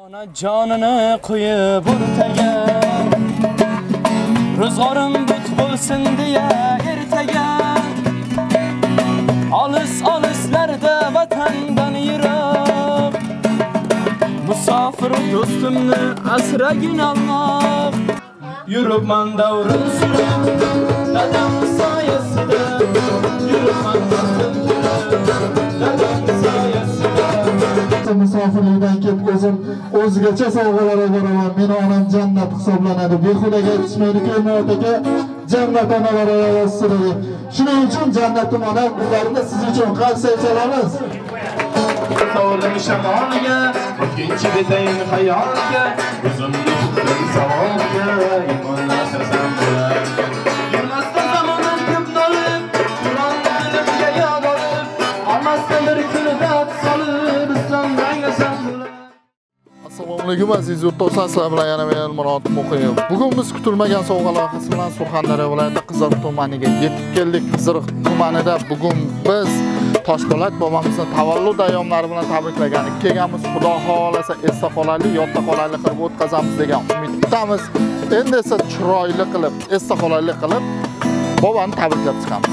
Ona canını qo'yib o'rtaga, ro'zg'orim but bo'lsin deya ertaga, olis-olislarda vatandan yiroq, musofir do'stimni asragin Alloh. Yuribman davrim surib, dadam soyasida, yuribman davrim surib, dadam soyasida. Musofirlikdan kelib o'zgacha sovg'alar beraman. Meni onam jannat hisoblanadi. Behudaga aytishmaydi-ku, aka jannat onalar ayolsizlar. Shuning uchun jannatim ona bularni siz uchun qarsa chalamiz. Sovrim shamolga, o'tkinchi betayin xayolga, o'zimni tutdim savolga, imonlar sasam bo'larkan. Yurmasdan zamonan ko'p nolib, Qur'onni dilimga yod olib, olmasdan bir kunida ot solib, islomdan yasam bo'lar. Assalomu alaykum aziz yurtdoshlar, sizlar bilan yana men Murod Muqim. Bugun biz kutilmagan sovg'a loyihasi bilan Surxondaryo viloyati Qiziriq tumaniga yetib keldik. Qiziriq tumanida bugun biz Toshpo'lat bobomizni tavallud ayyomlari bilan tabriklagan kelganmiz. Xudo xolasa esda qolarli, yodda qolarli qilib o'tkazamiz degan umiddamiz. Endi esa chiroyli qilib, esda qolarli qilib boboni tabriklab chiqamiz.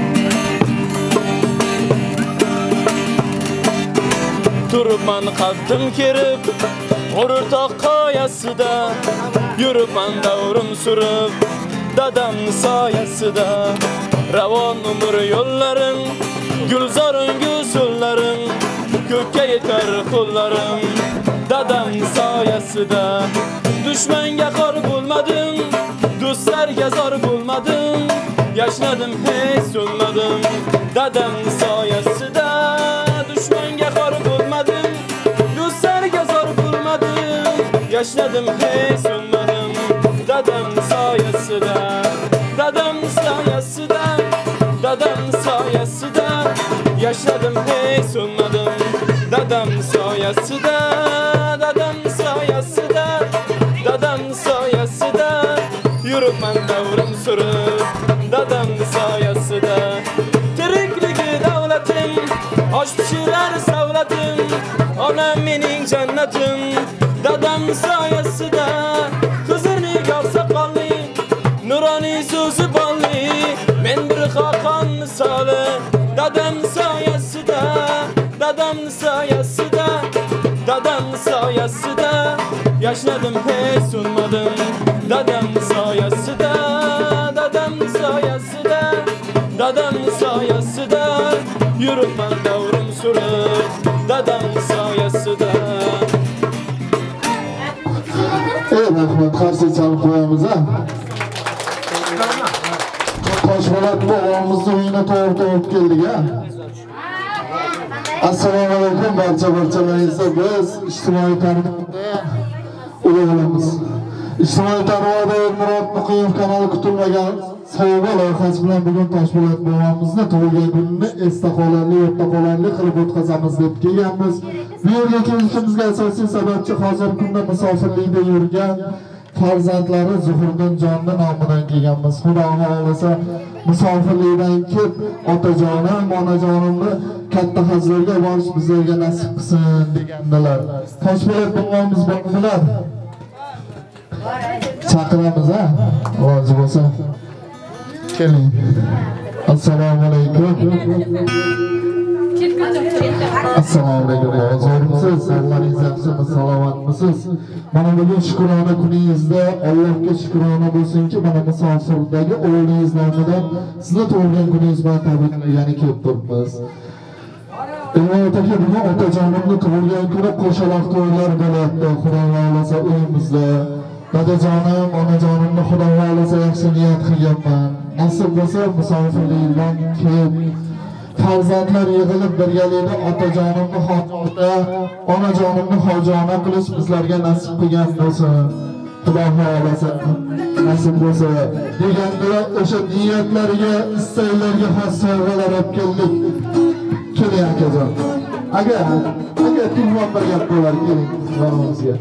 Turibman qaddim kerib, g'urur tog' qoyasida, yuribman davrim surib, dadamni soyasida. Ravon umr yo'llarim, gulzorim gulsollarim, ko'kka yetar qo'llarim, dadamni soyasida. Dushmanga xor bo'lmadim, do'stlarga zor bo'lmadim, yashnadim hech so'nmadim, dadamni soyasida. Dushmanga xor bo'lmadim, do'stlarga zor bo'lmadim, yashnadim hech so'nmadim, dadamni soyasida. Dadamni soyasida, dadamni soyasida, yashnadim hech so'nmadim, dadamni soyasida. Dadamni soyasida, dadamni soyasida, yuribman davrim surib, dadamni soyasida. Tirikligi davlatim, osh pishirar savlatim, onam mening jannatim, dadamni soyasida. Qizirning oqsoqolli, nuroniy so'zi bolli, men bir xoqon misoli, dadamni soyasida. Dadamni soyasida, dadamni soyasida, yashnadim hech so'nmadim, dadamni soyasida. Dadamni soyasida, dadamni soyasida, yuribman davrim surib, dadamni soyasida. Rahmat, qarshi chalib qo'yamiz ha. Toshpo'lat bobomizni uyini to'g'ri keldik ha. Assalomu alaykum barchalaringizga. Biz ijtimoiy tarmoqda ulug'laymiz. Ijtimoiy tarmoqda Murod Muqim kanali kutilmagan sovg'a loyihasi bilan bugun Toshpo'lat bobomizni tug'ilgan kunini esda qolarli, yodda qolarli qilib o'tkazamiz deb kelganmiz. Bu yerga kelishimizga asosiy sababchi hozirgi kunda musofirlikda yurgan farzandlari Zuhurdinjonni nomidan kelganmiz. Xudo xolasa musofirlikdan kelib otajonim, onajonimni katta hajlarga borish bizlarga nasib qilsin degandilar. Toshpo'lat bobomiz bordilar. Chaqiramiz ha, rozi bo'lsa. Keling. Assalomu alaykum. Assalomu alaykum. Hozirmisiz? Sog'lig'ingiz yaxshimi? Salomatmisiz? Mana bugun shukrona kuningizda Allohga shukrona bo'lsinki, mana musofirdagi o'g'lingiz nomidan sizni tug'ilgan kuningiz bilan tabriklagani kelib turibmiz. Ilmot aka, bugun otajonimni tug'ilgan kuni qo'shaloq to'ylar bo'lyapti. Xudo xolasa uyimizda. Dadajonim, onajonimni Xudo xolasa yaxshi niyat qilganman. Nasib bo'lsa musofirlikdan kelib farzandlar yig'ilib birgalikda otajonimni xonota, onajonimni xojona qilish bizlarga nasib qilgan bo'lsin. Xudo xolasa nasib bo'lsa deganlar o'sha niyatlariga, istaklariga xos sovg'alar olib keldik. Keling akajon. Agar tilmoq bir gap bo'lar, keling yonimizga.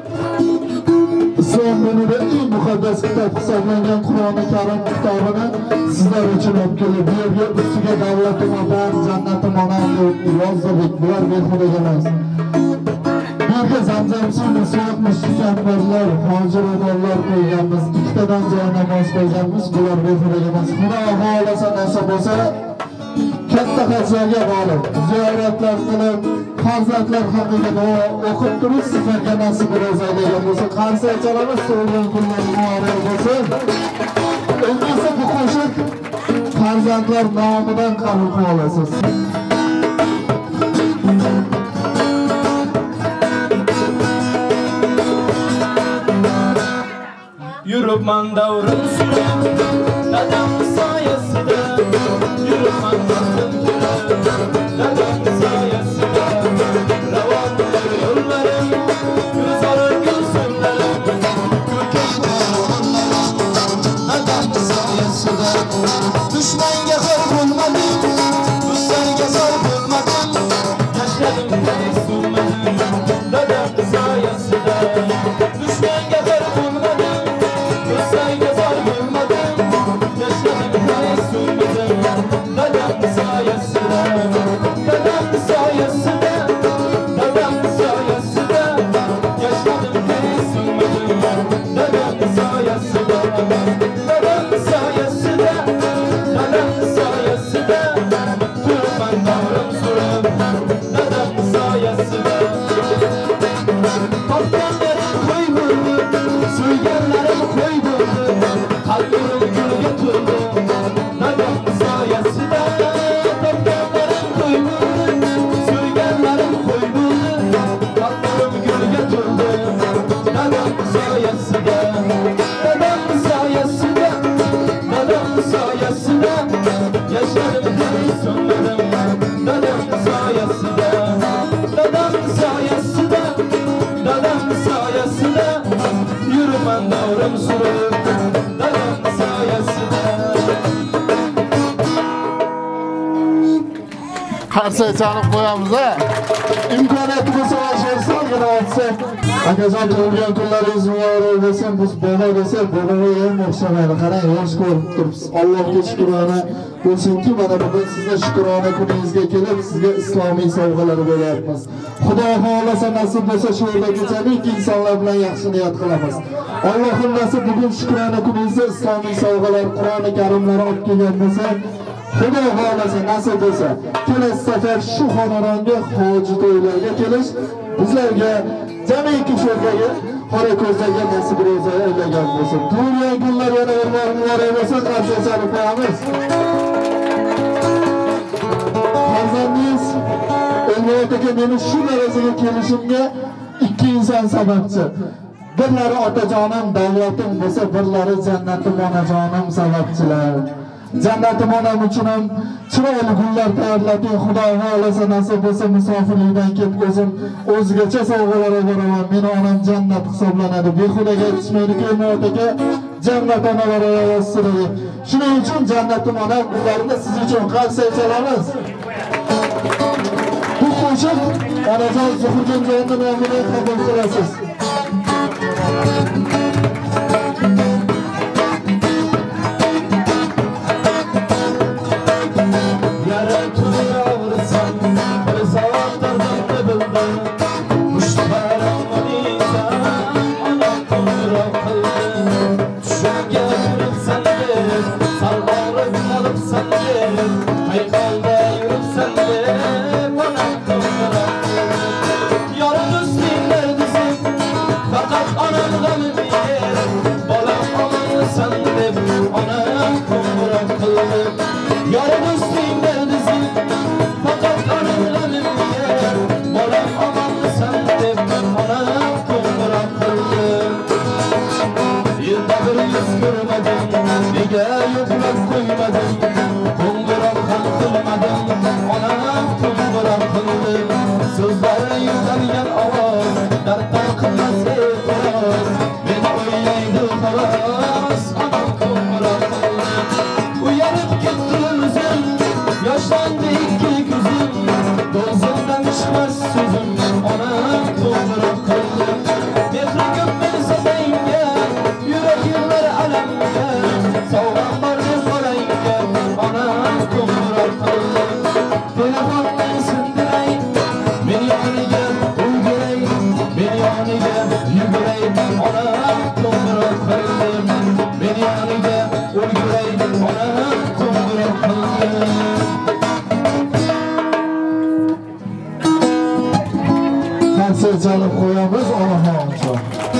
Islom dinida eng muqaddas kitob hisoblangan Qur'oni Karim kitobini sizlar uchun olib kelib, bu yerga ustiga davlatim otam, jannatim onam deb yozdik. Bular behuda emas. Bu yerga zamzam suvini suyuqmiz tukanlarlar, hojir odamlar qo'yganmiz, ikkitadan joy namoz qo'yganmiz, bular behudaga emas. Xudo xohlasa nasib bo'lsa katta hajlarga borib, ziyoratlar qilib, farzandlar haqiga duo o'qib turib, sizlarga nasib ro'zalagan bo'lsa, qarsa aytamiz, tug'ilgan kunlar muborak bo'lsin. Endi bu qo'shiq farzandlar nomidan qabul qilasiz. Yuribman davrin surib, dadam soyasida. Yuribman davrin surib, dadam soyasida. Ravon yo'llarim, gulzor gulsumlarim, ko'kam dadam soyasida. Dushmanga xor bo'lmadim, do'stlarga zor bo'lmadim. Yashadim qaysunmadim, dadam soyasida. Dushmanga xor bo'lmadim. Sayga zor bo'lmadim, yashadim qaysunmadim, dadam soyasida, dadam soyasida, dadam soyasida, yashadim qaysunmadim, dadam soyasida, dadam soyasida, dadam soyasida, turibman davrim surib, dadam soyasida. Topganlarim qo'y bo'ldi, so'yganlarim qo'y bo'ldi, qalbim gulga to'ldi, dadam soyasida. Topganlarim qo'y bo'ldi, so'yganlarim qo'y bo'ldi, qalbim gulga to'ldi, dadam soyasida, dadam soyasida, dadam soyasida, yashadim qaysunmadim, dadam soyasida, dadam soyasida, dadam soyasida, yuribman davrim surib, dadam soyasida. Qarsa chalib qo'yamiz a. Imkoniyati bo'lsa o'shirsalgina olsa. Akajon tug'ilgan kunlaringiz muborak bo'lsin. Biz bola desak, bolaga ham o'xshamaydi. Qarang, yosh ko'rib turibsiz. Allohga shukrona bo'lsinki, mana bugun sizga shukrona kuningizga kelib, sizga islomiy sovg'alar beryapmiz. Xudo xohlasa nasib bo'lsa shu yerda kechalik insonlar bilan yaxshi niyat qilamiz. Allohim nasib bugun shukrona kuningizda islomiy sovg'alar, Qur'oni Karimlar olib kelgan bo'lsa, Xudo xohlasa nasib bo'lsa, kelasi safar shu xonadonga hoji to'ylarga kelish bizlarga jamiki sho'rgaga qora ko'zlarga nasib ro'za aylagan bo'lsin. Tug'ilgan kunlar yana muborak bo'lsin, qarsa chalib qo'yamiz. Farzandingiz Elmurod aka meni shu darajaga kelishimga ikki inson sababchi. Birlari otajonim, davlatim bo'lsa, birlari jannatim onajonim sababchilar. Jannatim onam uchun ham chiroyli gullar tayyorlating. Xudo xohlasa nasib bo'lsa musofirlikdan kelib o'zim o'zgacha sovg'alar beraman. Meni onam jannat hisoblanadi. Behudaga aytishmaydi-ku, Elmurod aka jannat onalar orasida. Shuning uchun jannatim onam gullarini siz uchun qarsa chalamiz. Bu qo'shiq onajon Zuhurjon jonining nomidan qabul qilasiz. Yarın üstünler dizim, fakat anamdan bir yoniga yuguray onam qo'ng'iroq qildim men yoniga o'lguray onam qo'ng'iroq qildim konsert chalib qo'yamiz onaxoncha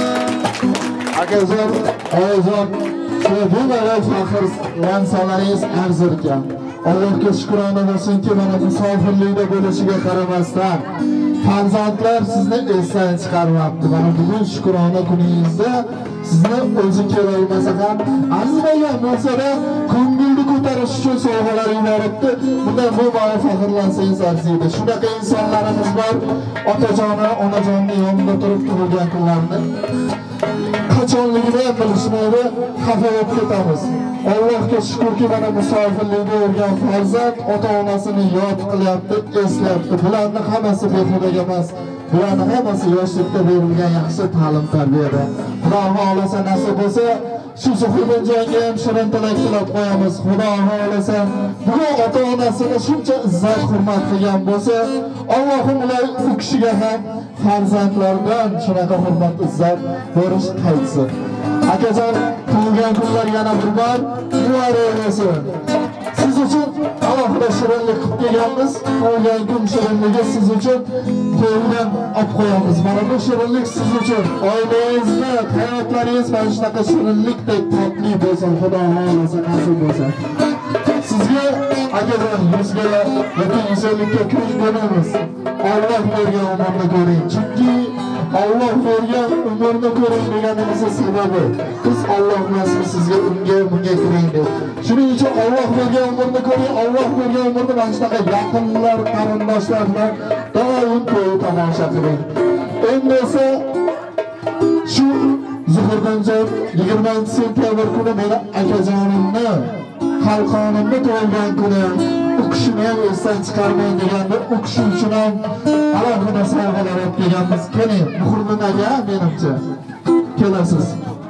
akajon oyijon bu mavzu faxr lansalaringiz arzir ekan Allohga shukrona bo'lsinki mana musofirlikda bo'lishiga qaramasdan farzandlar sizni esdan chiqarmabdi. Mana bugun shukrona kuningizda sizni o'zi kelolmasa ham azimagan bo'lsa-da ko'ngilni ko'tarish uchun sovg'alar yuboribdi. Bundan bu faxrlansangiz arziydi. Shunaqa insonlarimiz bor. Otajoni, onajonni yonida turib tug'ilgan kunlarni qachonligini ham bilishmaydi, xafa bo'lib ketamiz. Allohga shukrki mana musofirlikda o'rgan farzand ota-onasini yod qilyapti, eslayapti. Bularning hammasi behudaga emas. Bularning hammasi yoshlikda berilgan yaxshi ta'lim-tarbiyada. Xudo xohlasa nasib bo'lsa, shu Zuhurjonga ham shirin tilak tilab qo'yamiz. Xudo xohlasa, bugun ota-onasini shuncha izzat, hurmat qilgan bo'lsa, Allohim ular u kishiga ham farzandlardan shunaqa hurmat, izzat berish qaytsin. Akajon, tug'ilgan kunlar yana bir bor muborak bo'lsin. Siz uchun alohida shirinlik qilib kelganmiz. Tug'ilgan kun shirinligi siz uchun to'ydan olib qo'yamiz. Mana bu shirinlik siz uchun. Oilangizda, hayotlaringiz mana shunaqa shirinlikdek totli bo'lsin. Xudo xohlasa nasib bo'lsa. Sizga akajon, yuzga butun insonlikka ko'z beramiz. Alloh bergan umrni ko'ring. Chunki Alloh bergan umrni ko'ring deganimizning sababi biz Alloh nasib sizga bunga kiring deb. Shuning uchun Alloh bergan umrni ko'ring, Alloh bergan umrni mana shunaqa yaqinlar, qarindoshlar bilan doim to'y tomosha qiling. Endi esa shu Zuhurjonjon 20-sentyabr kuni meni akajonimni Xalqonimni tug'ilgan kuni u kishini ham esdan chiqarmang deganda u kishi uchun ham alohida sovg'alar olib kelganmiz. Keling, Muhriddin aka, menimcha kelasiz.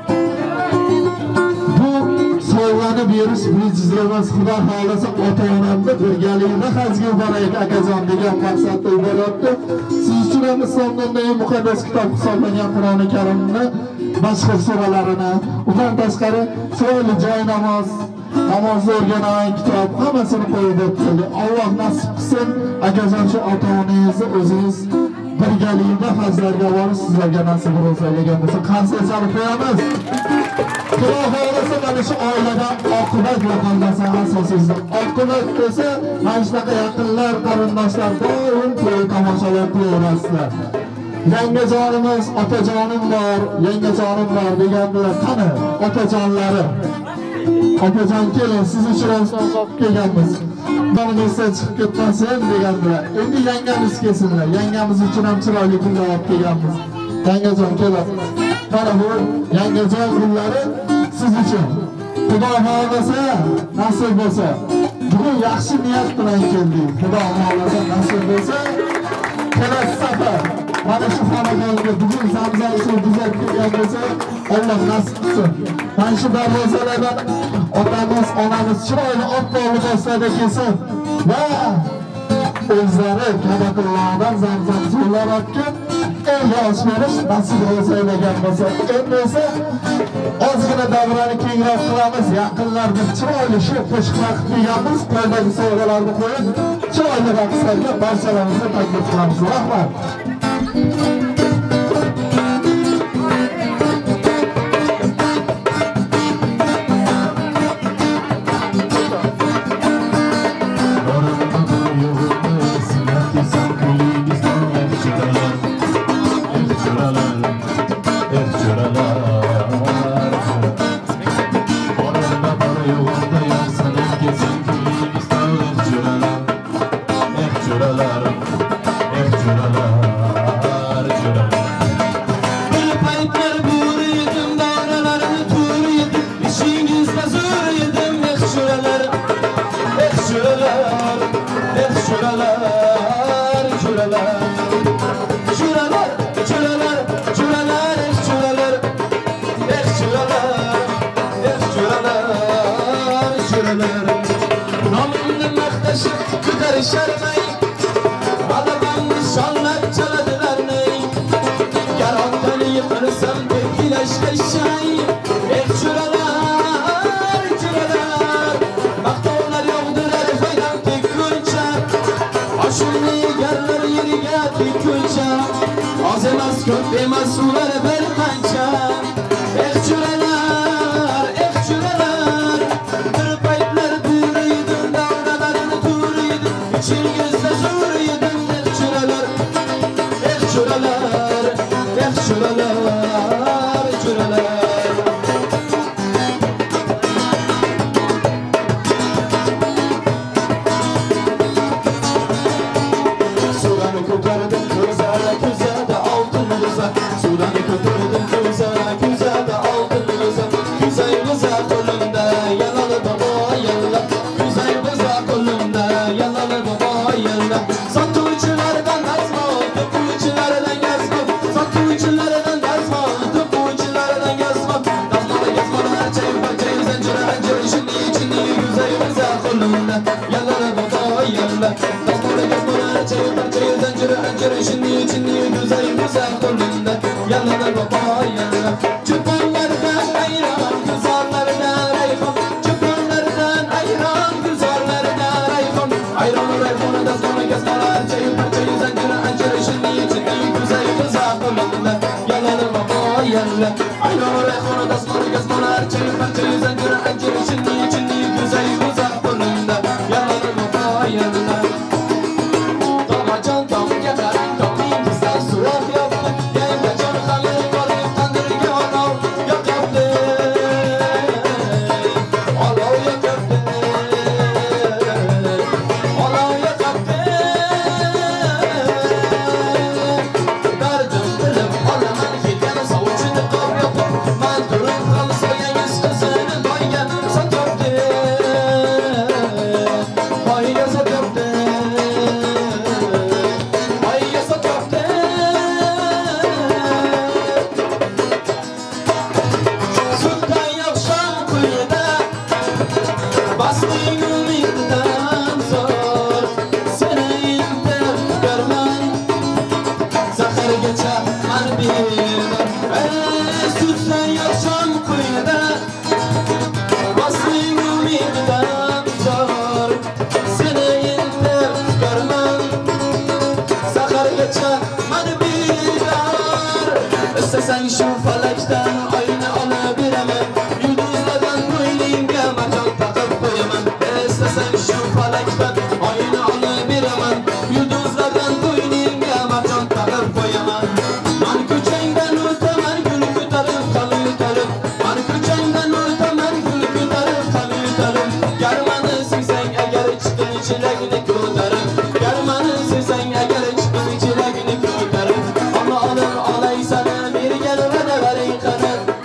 Bu sovg'ani berish bejizga emas, Xudo xohlasa ota-onamni birgalikda hajga yuboraylik akajon degan maqsadda yuboryapti. Siz uchun ham islomdan eng muqaddas kitob hisoblangan Qur'oni Karimni boshqa suralarini, undan tashqari chiroyli joy namoz o'rgangan kitob hammasini qo'yib o'tdi. Alloh nasib qilsin, akajon shu ota-onangizni o'zingiz birgalikda hajlarga borish sizlarga nasib bo'lsa degan bo'lsa, qancha salib qo'yamiz. Xudo xohlasa mana shu oiladan oqibat yo'qolmasa, asosiysi oqibat desa, mana shunaqa yaqinlar, qarindoshlar doim to'y tomoshalar qilaverasizlar. Yangajonimiz, otajonim bor, yangajonim bor deganlar qani otajonlari. Otajon kelin, siz uchun ham olib kelganmiz. Bolangizdan chiqib ketmasin deganlar. Endi yangamiz kelsinlar. Yangamiz uchun ham chiroyli kunlar olib kelganmiz. Yangajon kelasiz. Mana bu yangajon kunlari siz uchun. Xudo xohlasa, nasib bo'lsa, bugun yaxshi niyat bilan keldik. Xudo xohlasa, nasib bo'lsa, kelasi safar mana shu xonadonga bugun zamzam suv buzab kelgan bo'lsa, Alloh nasib qilsin. Mana shu darvozalardan otamiz, onamiz chiroyli oppoq liboslarda kelsin va o'zlari Ka'batullohdan zamzam suvlar olgan elga osh berish nasib bo'lsa degan bo'lsa, endi esa ozgina davrani kengroq qilamiz. Yaqinlarda chiroyli shu qo'shiqlar qilib kelganmiz. Qo'ldagi sovg'alarni qo'yib, chiroyli raqslarga barchalarimizni taklif qilamiz. Rahmat. Adamın nişanlar çaladilar ney? Yarattan yıkarsam tepkileşleşey. Çüreler, çüreler, maqtovlar yog'dir faydan tekkuncha. Oshimni yeganlar yeriga tekkuncha. Oz emas ko'p emas ular bir qancha. Çüreler, çüreler, bir paytlar duriydim, davralarni turiydim, ichingizda zo'riydim. Çüreler, çüreler, çüreler, çüreler. Sudanı ko'tardim ko'zada, ko'zada oltin g'o'za. Sudanı ko'tardim ko'zada, ko'zada oltin g'o'za. Ko'zay g'o'za qo'limda, yalali bobo yalla. Ko'zay g'o'za qo'limda, yalali bobo yalla. Sotuvchilardan dazmol, to'quvchilardan gazmol. Sotuvchilardan dazmol, to'quvchilardan gazmol. Dazmol, gazmol, archay, barchay, zanjir, anjir, ishini, ichini, ko'zay g'o'za qo'limda, yalali bobo yalla. Dazmol, gazmol, archay, barchay, zanjir, anjir, ishini, ichini, ko'zay g'o'za qo'limda, yalali bobo yalla. Cho'ponlardan ayron, guzorlardan rayhon. Cho'ponlardan ayron, guzorlardan rayhon. Ayron, rayhon, dazmol, gazmol, archay, barchay, zanjir, anjir, ishini, ichini, ko'zay g'o'za qo'limda, yalali bobo yalla. Ayron, rayhon, dazmol, gazmol, archay, barchay, zanjir, anjir, ishini, ichini, ko'zay g'o'za qo'limda, yalali bobo yalla. Tomajon tomga qarang, tomingizdan suvoq yoqdi. Yangajon hali borib tandirga olov yoqibdi. Olov yoqibdi. Olov yoqibdi. Dardim bilib olaman kelgan sovchini qop yopib. Man turib ham so'yangiz qizini boyga sotibdi. Boyga sotibdi. Boyga sotibdi. Sultan yoqsham quyida basting umiddan zo'r. Seni intib ko'rman, zahargacha man bemor. Sultan yoqsham quyida basting umiddan zo'r. Seni intib ko'rman, zahargacha man bemor. İstesang shu falakdan oyni olib beraman, yulduzlardan bo'yningga marjon taqib qo'yaman. İstesang shu falakdan oyni olib beraman, yulduzlardan bo'yningga marjon taqib qo'yaman. Man ko'changdan o'taman, gul ko'tarib, qal yutarib. Man ko'changdan o'taman, gul ko'tarib, qal yutarib. Garmani sevsang agar chiqin chelagini ko'tarib. Garmani sevsang agar chiqin chelagini ko'tarib. Ammo olib olaysan, bergan va'dalaring qani.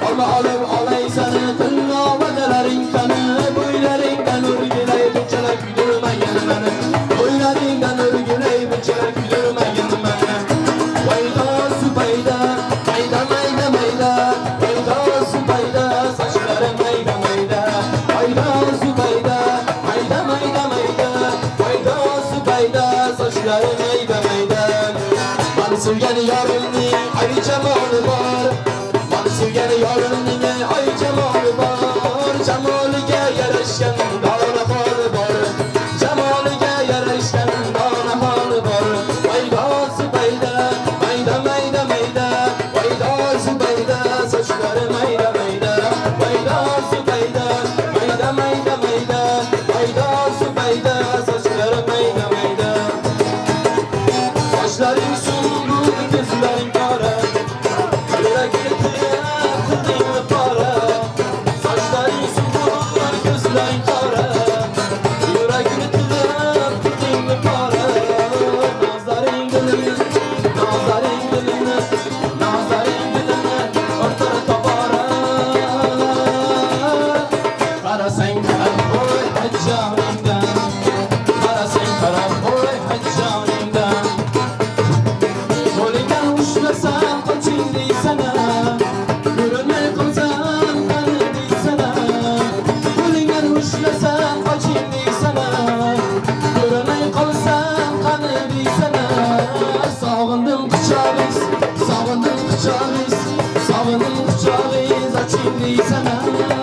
Sağının kucağıyız açayım sana.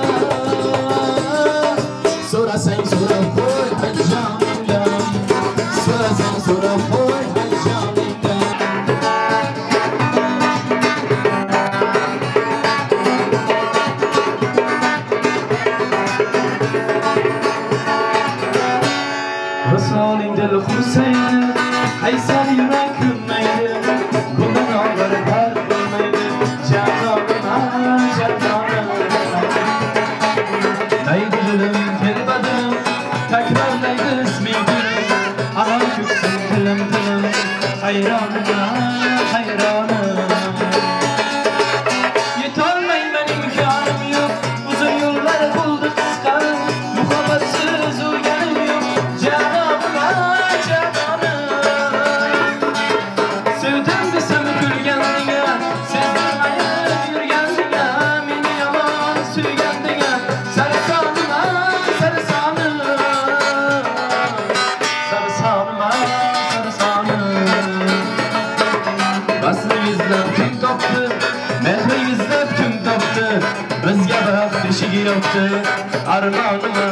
Sonra sen sonra koy hadi canımdan. Sonra sen sonra koy hadi canımdan. Resulün dil Hüseyin Kaysar yürek gülmeydi Bundan haber her bilmeydi Cananıma cananıma Neydi dilim kelbedim Tekrarlaydı ismiydi Aman küksün dilim dilim Hayranıma hayranım Yetermey benim imkanım yok Uzun yollar buldu kıska Muhabbetsiz uyganım yok Cananıma cananım Sevdim desem gülgendine Sezdirmeyip yürgendine Meni yaman sürgendine Sarısanıma sarısanım Sarısanıma sarısanım Basını izlep kim toptu Mehri izlep kim toptu Bizge bak deşigi yoktu Armanıma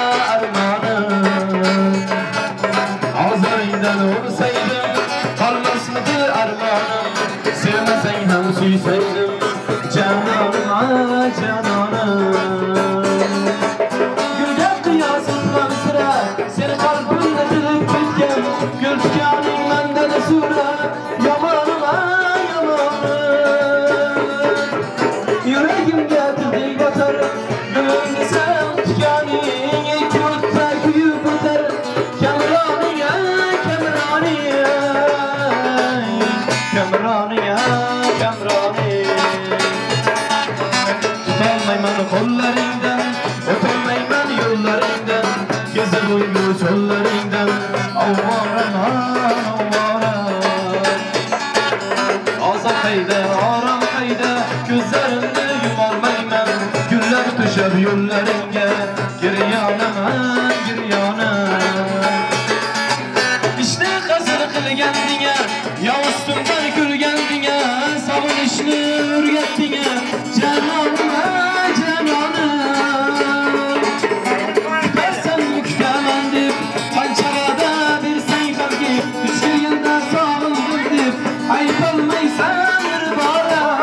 armanım Ağzıydan olsaydım Kalmaz mıdır armanım Sevmesen hem suysaydım Cananıma cananım Gülgen kıyasıtlan sıra Seni kalbimle dilip bitken Gül tükanın mende de sura Yamanıma yamanım Yüreğim getirdi batar Gülümde sen tükanın İki uçta kuyup öter Kemraniye kemraniye Kemraniye kemraniye Tutalmayman kollarından Öpülmeyman yollarından Gezi boylu çollarından Avvaram avvaram Azam kayda aram kayda Gözlerimde yumarmayman Güller düşer yollarınga Giryanıma giryanım İşte kasır kılgendine Ya üstümden gülgendine Savun işini ürgettine Cananıma cananım Küpersen müktemen dip Pançarada bir sen kalki Üç yılda sağıldım dip Ayıp olmaysandır bana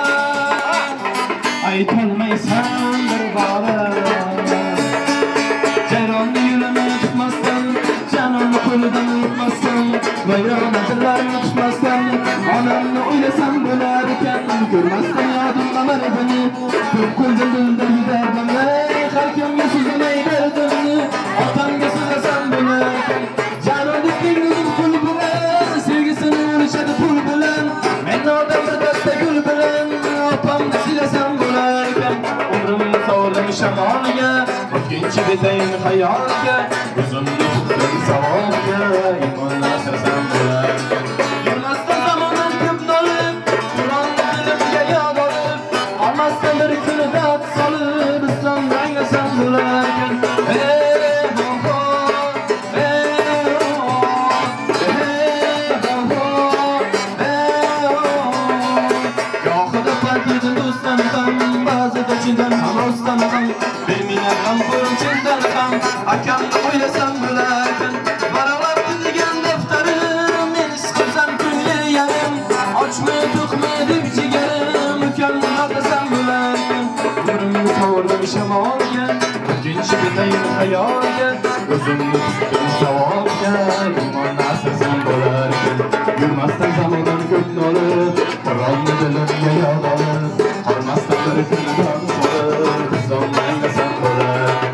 Ayıp olmaysandır bana Ceyranlı yürüme tutmazsan Cananlı koldan tutmazsan Bayramacılarını tutmazsan Ananı oylasam bölerken Görmezsen yadımlamar beni Tüm kulcadılda giderdim Ey kalkım yasızın eylerdimni Atamga sızasam bölerken Canan dikliğinin kul bilen Sevgisini ölçedi pul bilen Men adam bir deste gül bilen Apamda silesem bölerken Umrum savurdım şamalga Ötkinci beteyin hayalga Uzun tuttum savalga İmanla sesem bölerken Yılmazsa zamanın küp dolup Kur'an dilimge yağ dolup Almazsa bir külü dat salıp İslam'dan yasam bölerken Hey ho ho Hey ho ho Hey ho ho Hey ho ho Yoxuda partiyden do'standan Ba'zida chindan ham rostdandan Bemine ham qo'lim chindan ham Akamni o'ylasam bo'larkan Varaqlabdi degan daftarim Men isqilsam kunli yarim Ochmi to'qmi deb jigarim Ukamni yoqlasam bo'larkan Umrimni sovurdim shamolga O'tkinchi betayin hayolga O'zimni tutdim savolga Iymonni aslasam bo'larkan Yurmasdan zamonan ko'p nolib Qur'onni dilimga yod olib Qolmasdan bir kundan solib Islomni anglasam bo'larkan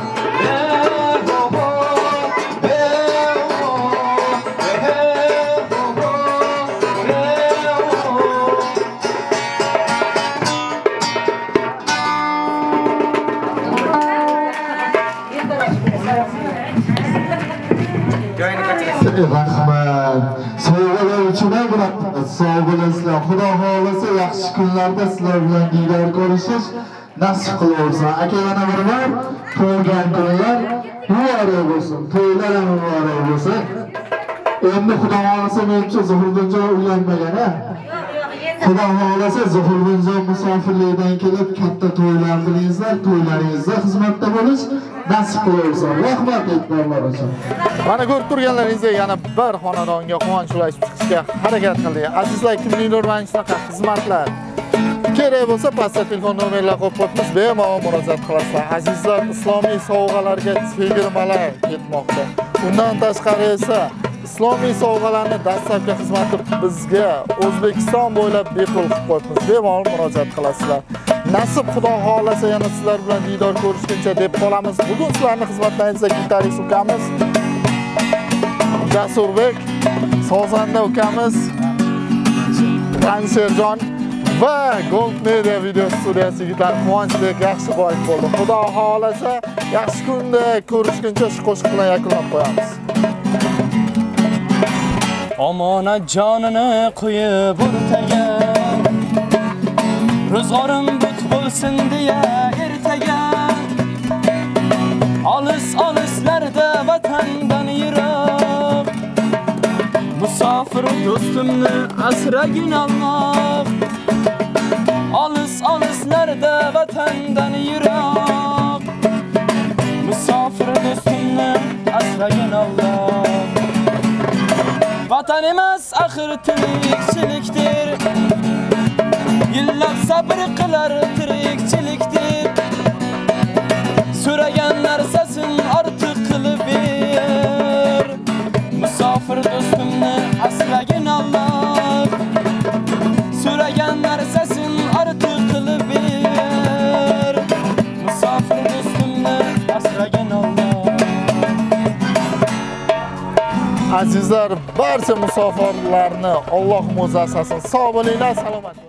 Rahmat. Sovg'alar uchun ham bıraktınız. Sog' bo'lasizlar. Xudo xohlasa yaxshi kunlarda sizlar bilan diydor ko'rishish nasib qilsin. Aka yana bir bor tug'ilgan kunlar muborak bo'lsin. To'ylar ham muborak bo'lsin. Endi Xudo xohlasa menimcha Zuhriddinjon uylanmagan-a? Yo'q, Xudo xolasa Zuhurvinjon musofirlikdan kelib katta to'ylar qilingizlar, to'ylaringizda xizmatda bo'lish nasib qilaversin. Rahmat e'tiborlar uchun. Mana ko'rib turganlaringizdek yana bir xonadonga quvonch ulashib chiqishga harakat qildik. Azizlar, kimningdir mana shunaqa xizmatlar kerak bo'lsa, pastda telefon nomerlar qo'yib qo'yibmiz, bemalol murojaat qilasizlar. Azizlar, islomiy sovg'alarga chegirmalar ketmoqda. Undan tashqari esa islomiy sovg'alarni dastlabki xizmati bizga O'zbekiston bo'ylab bepul qilib qo'yibmiz. Bemalol murojaat qilasizlar. Nasib Xudo xolasa yana sizlar bilan diydor ko'rishguncha deb qolamiz. Bugun sizlarning xizmatlaringizda gitarist ukamiz Jasurbek, sozanda ukamiz Tanserjon va Gold Media video studiyasi yigitlar Quvonchbek Yaxshiboyev bo'ldi. Xudo xolasa yaxshi kunda ko'rishguncha shu qo'shiq bilan yakunlab qo'yamiz. Omonat jonini qo'yib o'rtaga, ro'zg'orim but bo'lsin deya ertaga, olis-olislarda vatandan yiroq, musofir do'stimni asragin Alloh. Olis-olislarda vatandan yiroq, musofir do'stimni asragin Alloh. Vatan emas axir tirikchilikdir, yillab sabr qilar tirikchilikdir. So'ragan narsasin ortiq qilib ber, musofir do'stimni asragin Alloh. So'ragan narsasin ortiq qilib ber, musofir do'stimni asragin Alloh. Azizlar, barcha musofirlarni Alloh o'zi asrasin. Sog' bo'linglar, salomat bo'ling.